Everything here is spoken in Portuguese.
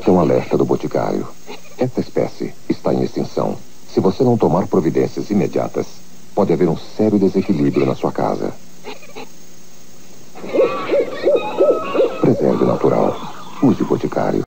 Este é um alerta do Boticário. Esta espécie está em extinção. Se você não tomar providências imediatas, pode haver um sério desequilíbrio na sua casa. Preserve o natural. Use o Boticário.